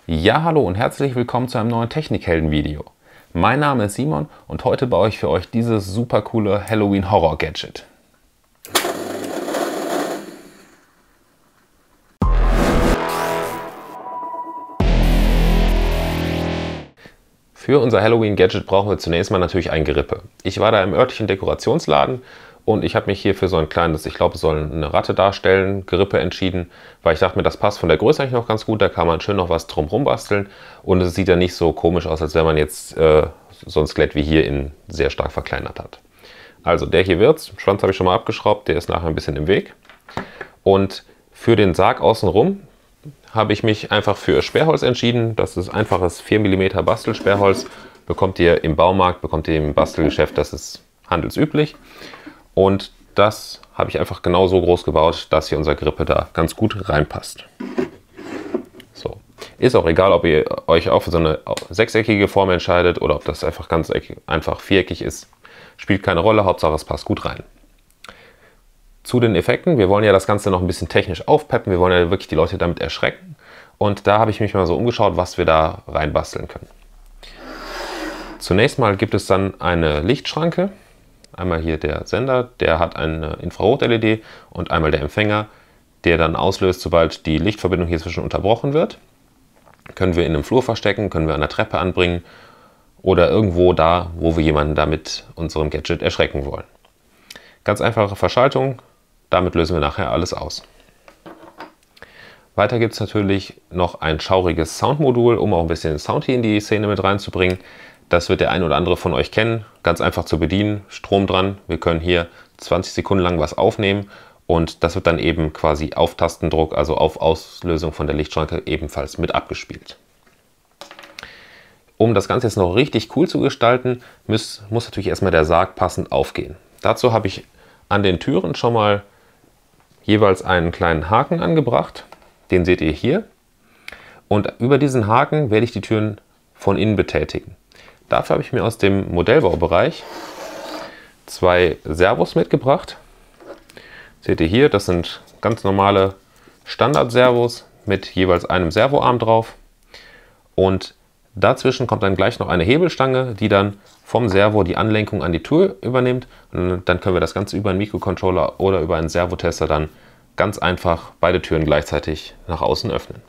Ja, hallo und herzlich willkommen zu einem neuen Technikhelden-Video. Mein Name ist Simon und heute baue ich für euch dieses super coole Halloween-Horror-Gadget. Für unser Halloween-Gadget brauchen wir zunächst mal natürlich ein Gerippe. Ich war da im örtlichen Dekorationsladen und ich habe mich hier für so ein kleines, ich glaube es soll eine Ratte darstellen, Gerippe entschieden, weil ich dachte mir, das passt von der Größe eigentlich noch ganz gut, da kann man schön noch was drumherum basteln und es sieht ja nicht so komisch aus, als wenn man jetzt so ein Skelett wie hier in sehr stark verkleinert hat. Also der hier wird's, Schwanz habe ich schon mal abgeschraubt, der ist nachher ein bisschen im Weg. Und für den Sarg außenrum habe ich mich einfach für Sperrholz entschieden. Das ist einfaches 4 mm Bastelsperrholz. Bekommt ihr im Baumarkt, bekommt ihr im Bastelgeschäft, das ist handelsüblich. Und das habe ich einfach genau so groß gebaut, dass hier unser Gerippe da ganz gut reinpasst. So. Ist auch egal, ob ihr euch auch für so eine sechseckige Form entscheidet oder ob das einfach ganz einfach viereckig ist. Spielt keine Rolle, Hauptsache es passt gut rein. Zu den Effekten, wir wollen ja das Ganze noch ein bisschen technisch aufpeppen, wir wollen ja wirklich die Leute damit erschrecken. Und da habe ich mich mal so umgeschaut, was wir da reinbasteln können. Zunächst mal gibt es dann eine Lichtschranke. Einmal hier der Sender, der hat eine Infrarot-LED und einmal der Empfänger, der dann auslöst, sobald die Lichtverbindung hier zwischen unterbrochen wird. Können wir in einem Flur verstecken, können wir an der Treppe anbringen oder irgendwo da, wo wir jemanden damit unserem Gadget erschrecken wollen. Ganz einfache Verschaltung, damit lösen wir nachher alles aus. Weiter gibt es natürlich noch ein schauriges Soundmodul, um auch ein bisschen Sound hier in die Szene mit reinzubringen. Das wird der ein oder andere von euch kennen, ganz einfach zu bedienen, Strom dran. Wir können hier 20 Sekunden lang was aufnehmen und das wird dann eben quasi auf Tastendruck, also auf Auslösung von der Lichtschranke ebenfalls mit abgespielt. Um das Ganze jetzt noch richtig cool zu gestalten, muss natürlich erstmal der Sarg passend aufgehen. Dazu habe ich an den Türen schon mal jeweils einen kleinen Haken angebracht. Den seht ihr hier. Und über diesen Haken werde ich die Türen von innen betätigen. Dafür habe ich mir aus dem Modellbaubereich zwei Servos mitgebracht. Seht ihr hier, das sind ganz normale Standard-Servos mit jeweils einem Servoarm drauf. Und dazwischen kommt dann gleich noch eine Hebelstange, die dann vom Servo die Anlenkung an die Tür übernimmt. Und dann können wir das Ganze über einen Mikrocontroller oder über einen Servotester dann ganz einfach beide Türen gleichzeitig nach außen öffnen.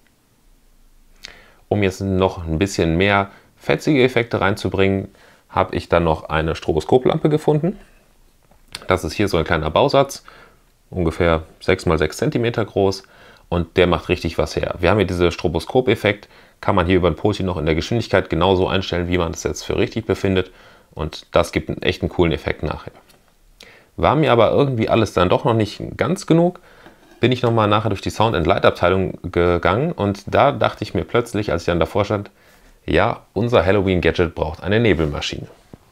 Um jetzt noch ein bisschen mehr fetzige Effekte reinzubringen, habe ich dann noch eine Stroboskoplampe gefunden. Das ist hier so ein kleiner Bausatz, ungefähr 6 x 6 cm groß und der macht richtig was her. Wir haben hier diesen Stroboskop-Effekt, kann man hier über ein Polchen noch in der Geschwindigkeit genauso einstellen, wie man es jetzt für richtig befindet und das gibt einen echt coolen Effekt nachher. War mir aber irgendwie alles dann doch noch nicht ganz genug, bin ich nochmal nachher durch die Sound- and Light-Abteilung gegangen und da dachte ich mir plötzlich, als ich dann davor stand, ja, unser Halloween-Gadget braucht eine Nebelmaschine.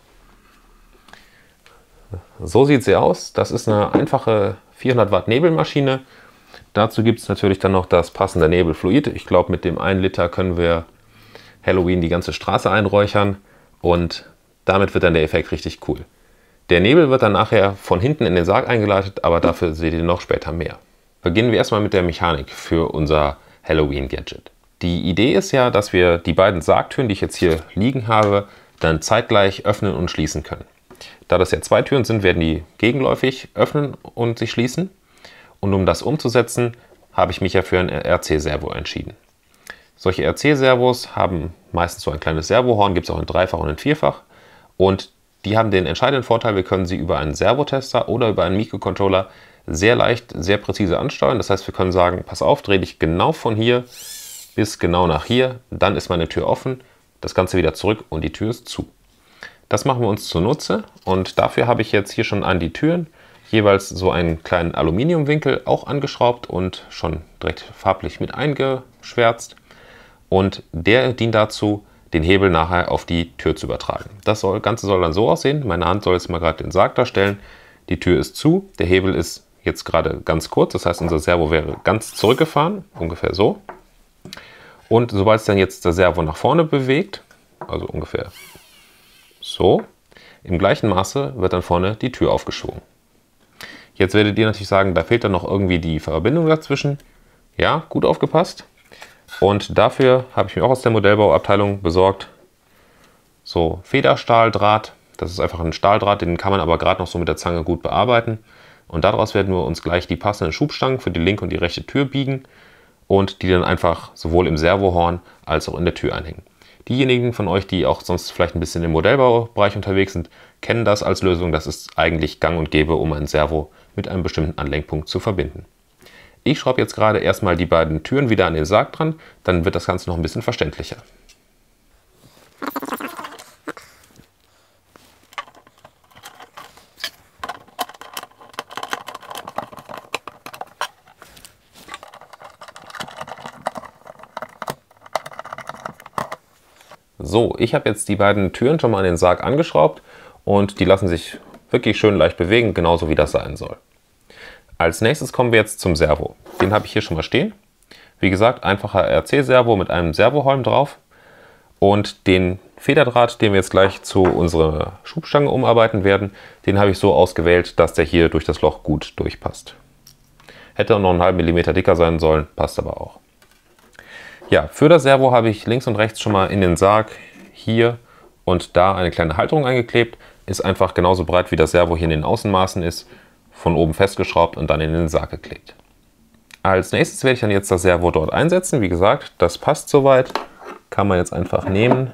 So sieht sie aus. Das ist eine einfache 400 Watt Nebelmaschine. Dazu gibt es natürlich dann noch das passende Nebelfluid. Ich glaube, mit dem 1 Liter können wir Halloween die ganze Straße einräuchern und damit wird dann der Effekt richtig cool. Der Nebel wird dann nachher von hinten in den Sarg eingeleitet, aber dafür seht ihr noch später mehr. Beginnen wir erstmal mit der Mechanik für unser Halloween-Gadget. Die Idee ist ja, dass wir die beiden Sargtüren, die ich jetzt hier liegen habe, dann zeitgleich öffnen und schließen können. Da das ja zwei Türen sind, werden die gegenläufig öffnen und sich schließen. Und um das umzusetzen, habe ich mich ja für ein RC-Servo entschieden. Solche RC-Servos haben meistens so ein kleines Servohorn, gibt es auch in Dreifach und in Vierfach. Und die haben den entscheidenden Vorteil, wir können sie über einen Servotester oder über einen Mikrocontroller sehr leicht, sehr präzise ansteuern. Das heißt, wir können sagen, pass auf, dreh dich genau von hier bis genau nach hier, dann ist meine Tür offen, das Ganze wieder zurück und die Tür ist zu. Das machen wir uns zunutze und dafür habe ich jetzt hier schon an die Türen jeweils so einen kleinen Aluminiumwinkel auch angeschraubt und schon direkt farblich mit eingeschwärzt. Und der dient dazu, den Hebel nachher auf die Tür zu übertragen. Das Ganze soll dann so aussehen. Meine Hand soll jetzt mal gerade den Sarg darstellen. Die Tür ist zu, der Hebel ist jetzt gerade ganz kurz, das heißt unser Servo wäre ganz zurückgefahren, ungefähr so. Und sobald es dann jetzt der Servo nach vorne bewegt, also ungefähr so, im gleichen Maße wird dann vorne die Tür aufgeschwungen. Jetzt werdet ihr natürlich sagen, da fehlt dann noch irgendwie die Verbindung dazwischen. Ja, gut aufgepasst. Und dafür habe ich mir auch aus der Modellbauabteilung besorgt so Federstahldraht. Das ist einfach ein Stahldraht, den kann man aber gerade noch so mit der Zange gut bearbeiten. Und daraus werden wir uns gleich die passenden Schubstangen für die linke und die rechte Tür biegen und die dann einfach sowohl im Servohorn als auch in der Tür einhängen. Diejenigen von euch, die auch sonst vielleicht ein bisschen im Modellbaubereich unterwegs sind, kennen das als Lösung. Das ist eigentlich gang und gäbe, um ein Servo mit einem bestimmten Anlenkpunkt zu verbinden. Ich schraube jetzt gerade erstmal die beiden Türen wieder an den Sarg dran, dann wird das Ganze noch ein bisschen verständlicher. So, ich habe jetzt die beiden Türen schon mal an den Sarg angeschraubt und die lassen sich wirklich schön leicht bewegen, genauso wie das sein soll. Als nächstes kommen wir jetzt zum Servo. Den habe ich hier schon mal stehen. Wie gesagt, einfacher RC-Servo mit einem Servoholm drauf. Und den Federdraht, den wir jetzt gleich zu unserer Schubstange umarbeiten werden, den habe ich so ausgewählt, dass der hier durch das Loch gut durchpasst. Hätte noch einen halben Millimeter dicker sein sollen, passt aber auch. Ja, für das Servo habe ich links und rechts schon mal in den Sarg hier und da eine kleine Halterung eingeklebt. Ist einfach genauso breit wie das Servo hier in den Außenmaßen ist, von oben festgeschraubt und dann in den Sarg geklebt. Als nächstes werde ich dann jetzt das Servo dort einsetzen. Wie gesagt, das passt soweit. Kann man jetzt einfach nehmen,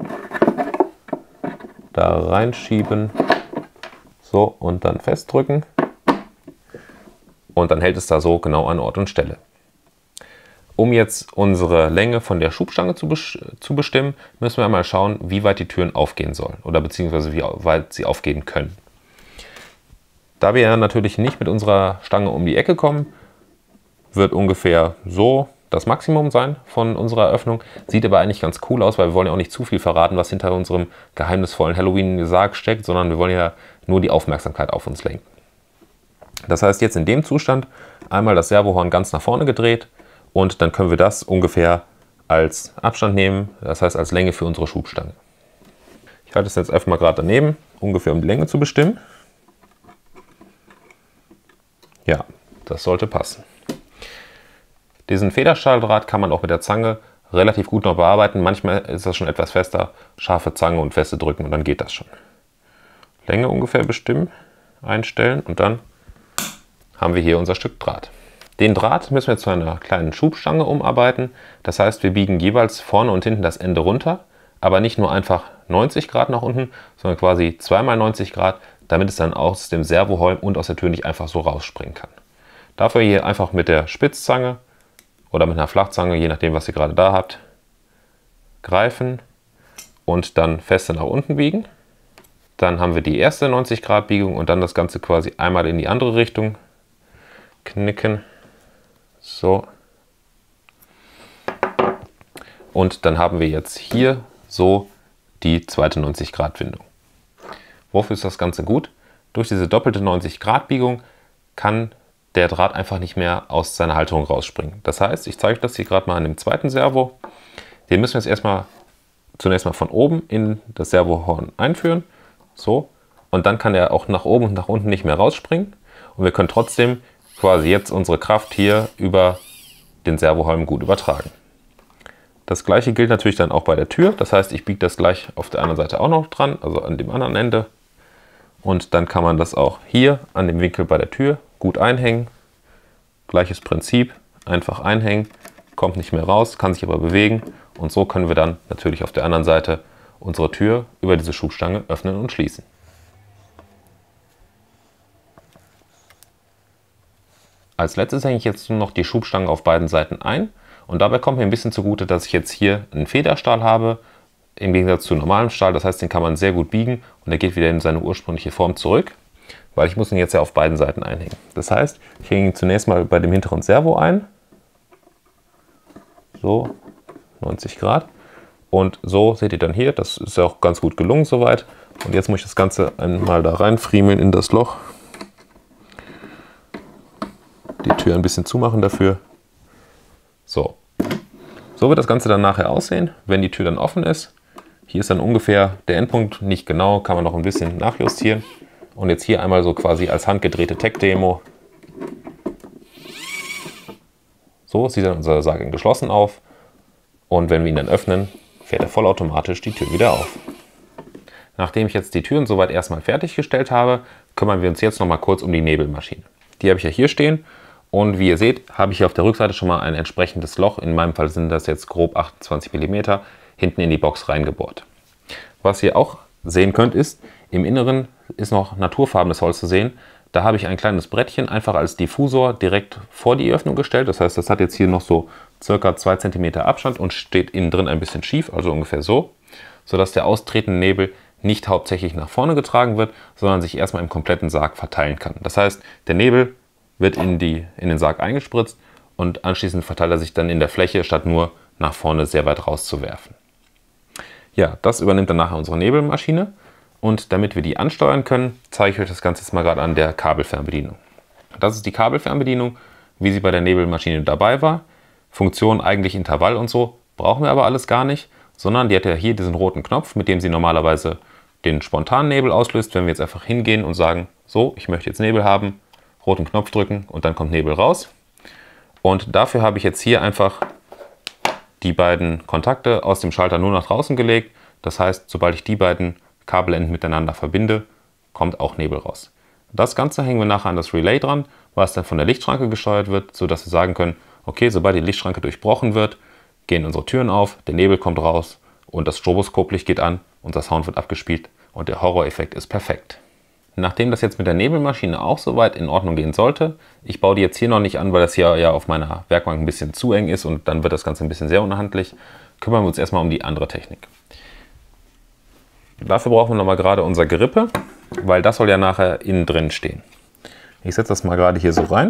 da reinschieben, so und dann festdrücken. Und dann hält es da so genau an Ort und Stelle. Um jetzt unsere Länge von der Schubstange zu bestimmen, müssen wir mal schauen, wie weit die Türen aufgehen sollen oder beziehungsweise wie weit sie aufgehen können. Da wir ja natürlich nicht mit unserer Stange um die Ecke kommen, wird ungefähr so das Maximum sein von unserer Öffnung. Sieht aber eigentlich ganz cool aus, weil wir wollen ja auch nicht zu viel verraten, was hinter unserem geheimnisvollen Halloween-Sarg steckt, sondern wir wollen ja nur die Aufmerksamkeit auf uns lenken. Das heißt, jetzt in dem Zustand einmal das Servohorn ganz nach vorne gedreht und dann können wir das ungefähr als Abstand nehmen, das heißt als Länge für unsere Schubstange. Ich halte es jetzt einfach mal gerade daneben, ungefähr um die Länge zu bestimmen. Ja, das sollte passen. Diesen Federstahldraht kann man auch mit der Zange relativ gut noch bearbeiten. Manchmal ist das schon etwas fester, scharfe Zange und feste drücken und dann geht das schon. Länge ungefähr bestimmen, einstellen und dann haben wir hier unser Stück Draht. Den Draht müssen wir zu einer kleinen Schubstange umarbeiten. Das heißt, wir biegen jeweils vorne und hinten das Ende runter, aber nicht nur einfach 90 Grad nach unten, sondern quasi zweimal 90 Grad, damit es dann aus dem Servoholm und aus der Tür nicht einfach so rausspringen kann. Dafür hier einfach mit der Spitzzange oder mit einer Flachzange, je nachdem, was ihr gerade da habt, greifen und dann feste nach unten biegen. Dann haben wir die erste 90 Grad Biegung und dann das Ganze quasi einmal in die andere Richtung knicken. So. Und dann haben wir jetzt hier so die zweite 90 Grad Windung. Wofür ist das Ganze gut? Durch diese doppelte 90 Grad Biegung kann der Draht einfach nicht mehr aus seiner Halterung rausspringen. Das heißt, ich zeige euch das hier gerade mal an dem zweiten Servo. Den müssen wir jetzt zunächst mal von oben in das Servohorn einführen. So. Und dann kann er auch nach oben und nach unten nicht mehr rausspringen. Und wir können trotzdem quasi jetzt unsere Kraft hier über den Servoholm gut übertragen. Das gleiche gilt natürlich dann auch bei der Tür. Das heißt, ich biege das gleich auf der anderen Seite auch noch dran, also an dem anderen Ende. Und dann kann man das auch hier an dem Winkel bei der Tür gut einhängen. Gleiches Prinzip, einfach einhängen, kommt nicht mehr raus, kann sich aber bewegen. Und so können wir dann natürlich auf der anderen Seite unsere Tür über diese Schubstange öffnen und schließen. Als letztes hänge ich jetzt nur noch die Schubstange auf beiden Seiten ein. Und dabei kommt mir ein bisschen zugute, dass ich jetzt hier einen Federstahl habe, im Gegensatz zu normalem Stahl. Das heißt, den kann man sehr gut biegen und er geht wieder in seine ursprüngliche Form zurück, weil ich muss ihn jetzt ja auf beiden Seiten einhängen. Das heißt, ich hänge ihn zunächst mal bei dem hinteren Servo ein. So, 90 Grad. Und so seht ihr dann hier, das ist ja auch ganz gut gelungen soweit. Und jetzt muss ich das Ganze einmal da reinfriemeln in das Loch. Die Tür ein bisschen zumachen dafür. So. So wird das Ganze dann nachher aussehen, wenn die Tür dann offen ist. Hier ist dann ungefähr der Endpunkt, nicht genau, kann man noch ein bisschen nachjustieren. Und jetzt hier einmal so quasi als handgedrehte Tech-Demo. So sieht dann unser Sarg geschlossen auf. Und wenn wir ihn dann öffnen, fährt er vollautomatisch die Tür wieder auf. Nachdem ich jetzt die Türen soweit erstmal fertiggestellt habe, kümmern wir uns jetzt noch mal kurz um die Nebelmaschine. Die habe ich ja hier stehen und wie ihr seht, habe ich hier auf der Rückseite schon mal ein entsprechendes Loch, in meinem Fall sind das jetzt grob 28 mm, hinten in die Box reingebohrt. Was ihr auch sehen könnt ist, im Inneren ist noch naturfarbenes Holz zu sehen. Da habe ich ein kleines Brettchen einfach als Diffusor direkt vor die Öffnung gestellt. Das heißt, das hat jetzt hier noch so circa 2 cm Abstand und steht innen drin ein bisschen schief, also ungefähr so, sodass der austretende Nebel nicht hauptsächlich nach vorne getragen wird, sondern sich erstmal im kompletten Sarg verteilen kann. Das heißt, der Nebel wird in den Sarg eingespritzt und anschließend verteilt er sich dann in der Fläche, statt nur nach vorne sehr weit rauszuwerfen. Ja, das übernimmt dann nachher unsere Nebelmaschine. Und damit wir die ansteuern können, zeige ich euch das Ganze jetzt mal gerade an der Kabelfernbedienung. Das ist die Kabelfernbedienung, wie sie bei der Nebelmaschine dabei war. Funktion eigentlich Intervall und so, brauchen wir aber alles gar nicht, sondern die hat ja hier diesen roten Knopf, mit dem sie normalerweise den spontanen Nebel auslöst. Wenn wir jetzt einfach hingehen und sagen, so, ich möchte jetzt Nebel haben, roten Knopf drücken und dann kommt Nebel raus. Und dafür habe ich jetzt hier einfach die beiden Kontakte aus dem Schalter nur nach draußen gelegt. Das heißt, sobald ich die beiden Kabelenden miteinander verbinde, kommt auch Nebel raus. Das Ganze hängen wir nachher an das Relay dran, was dann von der Lichtschranke gesteuert wird, sodass wir sagen können, okay, sobald die Lichtschranke durchbrochen wird, gehen unsere Türen auf, der Nebel kommt raus und das Stroboskoplicht geht an, unser Sound wird abgespielt und der Horror-Effekt ist perfekt. Nachdem das jetzt mit der Nebelmaschine auch soweit in Ordnung gehen sollte, ich baue die jetzt hier noch nicht an, weil das hier ja auf meiner Werkbank ein bisschen zu eng ist und dann wird das Ganze ein bisschen sehr unhandlich, kümmern wir uns erstmal um die andere Technik. Dafür brauchen wir nochmal gerade unser Gerippe, weil das soll ja nachher innen drin stehen. Ich setze das mal gerade hier so rein.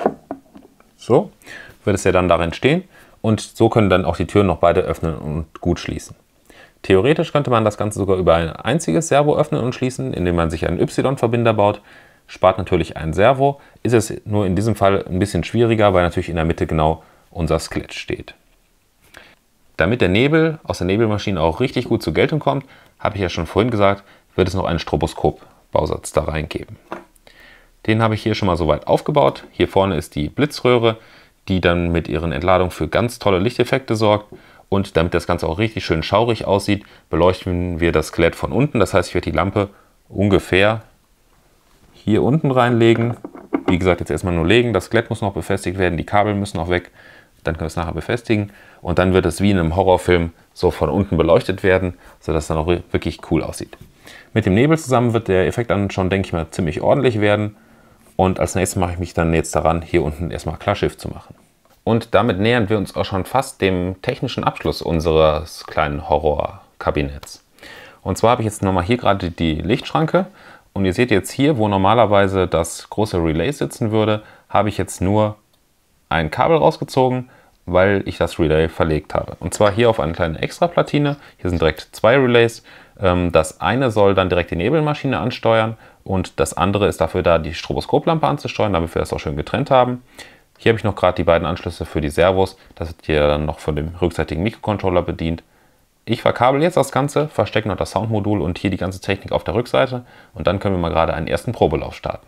So wird es ja dann darin stehen und so können dann auch die Türen noch beide öffnen und gut schließen. Theoretisch könnte man das Ganze sogar über ein einziges Servo öffnen und schließen, indem man sich einen Y-Verbinder baut. Spart natürlich ein Servo, ist es nur in diesem Fall ein bisschen schwieriger, weil natürlich in der Mitte genau unser Skelett steht. Damit der Nebel aus der Nebelmaschine auch richtig gut zur Geltung kommt, habe ich ja schon vorhin gesagt, wird es noch einen Stroboskop-Bausatz da reingeben. Den habe ich hier schon mal soweit aufgebaut. Hier vorne ist die Blitzröhre, die dann mit ihren Entladungen für ganz tolle Lichteffekte sorgt. Und damit das Ganze auch richtig schön schaurig aussieht, beleuchten wir das Skelett von unten. Das heißt, ich werde die Lampe ungefähr hier unten reinlegen. Wie gesagt, jetzt erstmal nur legen. Das Skelett muss noch befestigt werden, die Kabel müssen noch weg. Dann können wir es nachher befestigen. Und dann wird es wie in einem Horrorfilm so von unten beleuchtet werden, sodass es dann auch wirklich cool aussieht. Mit dem Nebel zusammen wird der Effekt dann schon, denke ich mal, ziemlich ordentlich werden. Und als nächstes mache ich mich dann jetzt daran, hier unten erstmal Klarschiff zu machen. Und damit nähern wir uns auch schon fast dem technischen Abschluss unseres kleinen Horrorkabinetts. Und zwar habe ich jetzt nochmal hier gerade die Lichtschranke. Und ihr seht jetzt hier, wo normalerweise das große Relay sitzen würde, habe ich jetzt nur ein Kabel rausgezogen, weil ich das Relay verlegt habe. Und zwar hier auf eine kleine Extraplatine. Hier sind direkt zwei Relays. Das eine soll dann direkt die Nebelmaschine ansteuern und das andere ist dafür da, die Stroboskoplampe anzusteuern, damit wir das auch schön getrennt haben. Hier habe ich noch gerade die beiden Anschlüsse für die Servos. Das wird hier dann noch von dem rückseitigen Mikrocontroller bedient. Ich verkabel jetzt das Ganze, verstecke noch das Soundmodul und hier die ganze Technik auf der Rückseite und dann können wir mal gerade einen ersten Probelauf starten.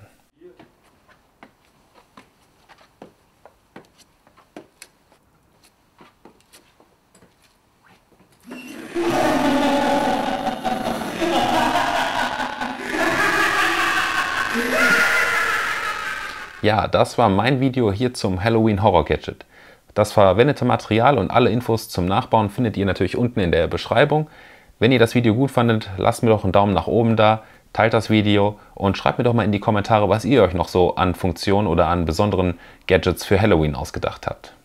Ja, das war mein Video hier zum Halloween Horror Gadget. Das verwendete Material und alle Infos zum Nachbauen findet ihr natürlich unten in der Beschreibung. Wenn ihr das Video gut fandet, lasst mir doch einen Daumen nach oben da, teilt das Video und schreibt mir doch mal in die Kommentare, was ihr euch noch so an Funktionen oder an besonderen Gadgets für Halloween ausgedacht habt.